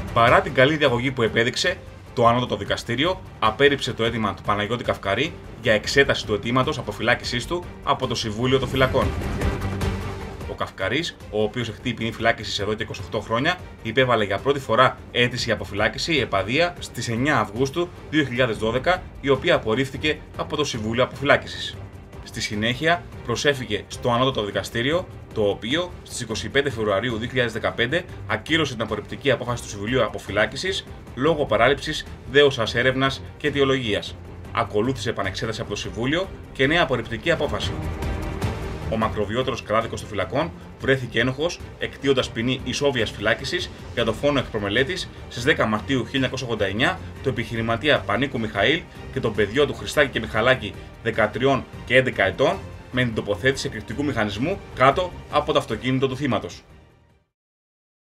Παρά την καλή διαγωγή που επέδειξε, το Ανώτατο Δικαστήριο απέρριψε το αίτημα του Παναγιώτη Καυκαρή για εξέταση του αιτήματος αποφυλάκησής του από το Συμβούλιο των Φυλακών. Ο Καυκαρής, ο οποίος εκτεί ποινή φυλάκισης εδώ και 28 χρόνια, υπέβαλε για πρώτη φορά αίτηση για αποφυλάκηση επαδεία στις 9 Αυγούστου 2012, η οποία απορρίφθηκε από το Συμβούλιο Αποφυλάκησης. Στη συνέχεια προσέφηκε στο Ανώτατο Δικαστήριο, το οποίο στις 25 Φεβρουαρίου 2015 ακύρωσε την απορριπτική απόφαση του Συμβουλίου Αποφυλάκησης λόγω παράληψης δέουσας έρευνας και αιτιολογίας. Ακολούθησε επανεξέταση από το Συμβούλιο και νέα απορριπτική απόφαση. Ο μακροβιότερος κατάδικος των φυλακών βρέθηκε ένοχος, εκτείοντας ποινή ισόβιας φυλάκισης για το φόνο εκ προμελέτης στις 10 Μαρτίου 1989 του επιχειρηματία Πανίκου Μιχαήλ και των παιδιών του Χριστάκη και Μιχαλάκη 13 και 11 ετών με την τοποθέτηση εκρηκτικού μηχανισμού κάτω από το αυτοκίνητο του θύματος.